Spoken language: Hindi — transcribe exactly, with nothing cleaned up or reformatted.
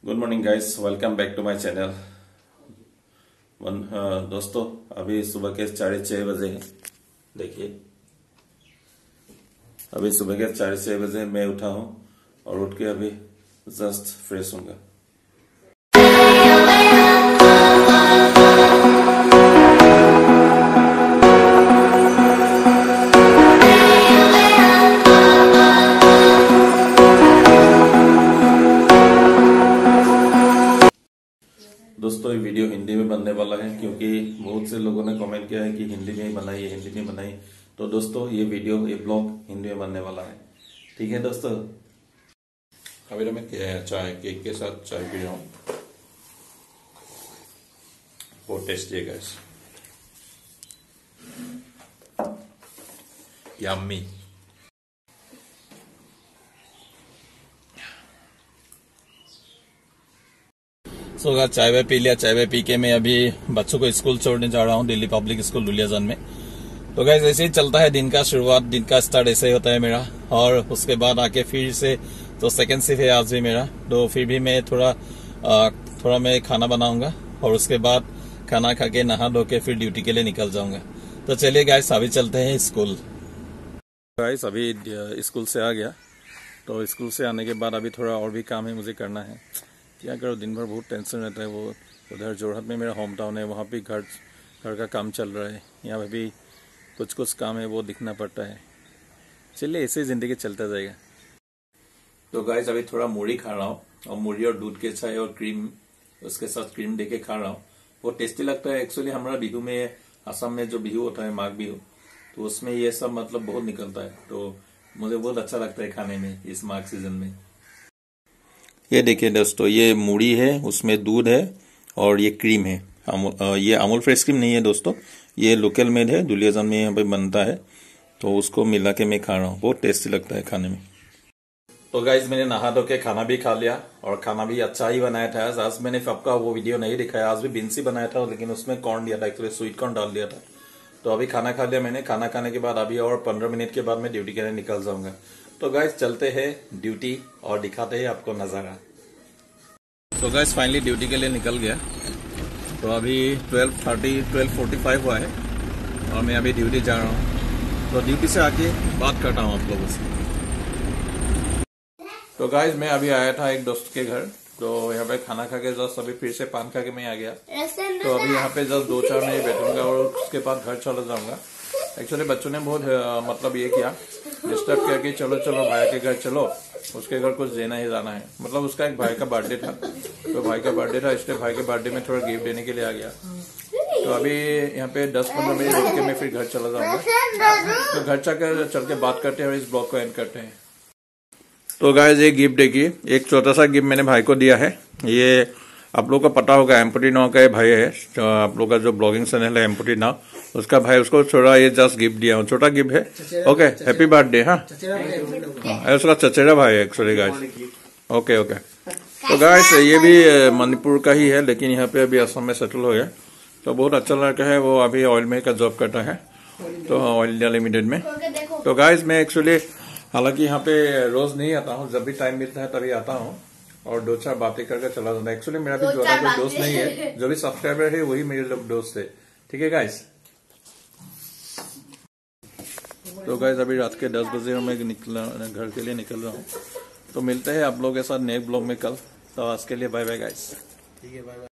Good morning guys, welcome back to my channel. दोस्तों अभी सुबह के साढ़े छह बजे हैं। देखिए अभी सुबह के साढ़े छह बजे मैं उठा हूं और उठ के अभी जस्ट फ्रेश होऊंगा। दोस्तों ये वीडियो हिंदी में बनने वाला है क्योंकि बहुत से लोगों ने कमेंट किया है कि हिंदी में ही बनाइए, हिंदी में बनाइए। तो दोस्तों ये वीडियो ये ब्लॉग हिंदी में बनने वाला है, ठीक है दोस्तों। अभी तो मैं चाय केक के साथ चाय पी रहा हूँ, बहुत टेस्टी है गाइस, यम्मी। सो so, चाय वाय पी लिया। चाय वाय पी के मैं अभी बच्चों को स्कूल छोड़ने जा रहा हूँ, दिल्ली पब्लिक स्कूल दुलियाजान में। तो गाइस ऐसे ही चलता है दिन का शुरुआत, दिन का स्टार्ट ऐसे ही होता है मेरा। और उसके बाद आके फिर से तो सेकंड शिफ्ट है आज भी मेरा, तो फिर भी मैं थोड़ा आ, थोड़ा मैं खाना बनाऊंगा और उसके बाद खाना खा के नहा धो के फिर ड्यूटी के लिए निकल जाऊंगा। तो चलिए गाइस अभी चलते हैं स्कूल। गाइस अभी स्कूल से आ गया, तो स्कूल से आने के बाद अभी थोड़ा और भी काम है मुझे करना है। क्या करो, दिन भर बहुत टेंशन रहता है। वो उधर जोरहाट में मेरा होम टाउन है, वहाँ पे घर घर का काम चल रहा है, यहाँ पे भी कुछ कुछ काम है वो दिखना पड़ता है। चलिए ऐसे ही जिंदगी चलता जाएगा। तो गाइस अभी थोड़ा मूढ़ी खा रहा हूँ और मूढ़ी और दूध के चाय और क्रीम उसके साथ क्रीम देके खा रहा हूँ, बहुत टेस्टी लगता है। एक्चुअली हमारा बिहू में, असम में जो बिहू होता है माघ बिहू, तो उसमें ये सब मतलब बहुत निकलता है, तो मुझे बहुत अच्छा लगता है खाने में इस माघ सीजन में। ये देखिए दोस्तों, ये मूढ़ी है, उसमें दूध है और ये क्रीम है। अमूल, ये अमूल फ्रेश क्रीम नहीं है दोस्तों, ये लोकल मेड है, दुलियाजान में यहाँ पे बनता है, तो उसको मिला के मैं खा रहा हूँ, बहुत टेस्टी लगता है खाने में। तो गाइज मैंने नहा धो के खाना भी खा लिया और खाना भी अच्छा ही बनाया था। आज मैंने सबका वो वीडियो नहीं दिखाया, आज भी बिन्सी बनाया था लेकिन उसमें कॉर्न दिया था, एक्चुअली स्वीट कॉर्न डाल दिया था। तो अभी खाना खा लिया मैंने। खाना खाने के बाद अभी और पंद्रह मिनट के बाद मैं ड्यूटी के लिए निकल जाऊंगा। तो गाइज चलते हैं ड्यूटी और दिखाते हैं आपको नजारा। तो गाइज फाइनली ड्यूटी के लिए निकल गया। तो अभी twelve thirty twelve forty five हुआ है और मैं अभी ड्यूटी जा रहा हूँ। तो ड्यूटी से आके बात करता हूँ आप लोगों से। तो गाइज मैं अभी आया था एक दोस्त के घर, तो यहाँ पे खाना खा के जस्ट अभी फिर से पान खा के मैं आ गया। तो अभी यहाँ पे जस्ट दो चार मिनट बैठूंगा और उसके बाद घर चला जाऊंगा। एक्चुअली बच्चों ने बहुत मतलब ये किया, डिस्टर्ब किया कि चलो चलो भाई के घर चलो, उसके घर कुछ देना ही जाना है। मतलब उसका एक भाई का बर्थडे था, तो भाई का बर्थडे था इसलिए भाई के बर्थडे में थोड़ा गिफ्ट देने के लिए आ गया। तो अभी यहाँ पे दस पंद्रह मिनट रुक के मैं फिर घर चला जाऊंगा। तो घर चलकर चल के बात करते हैं और इस ब्लॉग को एंड करते हैं। तो गाइस ये गिफ्ट देखिए, एक छोटा सा गिफ्ट मैंने भाई को दिया है। ये आप लोग को पता होगा एम्पुटी नाव का भाई है, तो आप लोग का जो ब्लॉगिंग चैनल है एम्पुटी नाव, उसका भाई, उसको छोटा ये जस्ट गिफ्ट दिया हूँ, छोटा गिफ्ट है। Okay happy birthday. हाँ उसका चचेरा भाई है एक्चुअली गाइस। Okay okay. तो गाइस ये भी मणिपुर का ही है लेकिन यहाँ पे अभी असम में सेटल हो गया। तो बहुत अच्छा लड़का है, वो अभी ऑयल में का जॉब करता है, तो ऑयल इंडिया लिमिटेड में। तो गाइस मैं एक्चुअली हालांकि यहाँ पे रोज नहीं आता हूँ, जब भी टाइम मिलता है तभी आता हूँ और दो चार बातें करके चला जाता है। एक्चुअली मेरा भी ज्यादा कोई दोस्त नहीं है, जो भी सब्सक्राइबर है वही मेरे लोग दोस्त है, ठीक है गाइस। तो गाइस अभी रात के दस बजे मैं निकला घर के लिए निकल रहा हूँ। तो मिलते हैं आप लोगों के साथ नेक्स्ट ब्लॉग में कल। तो आज के लिए बाय बाय गाइस।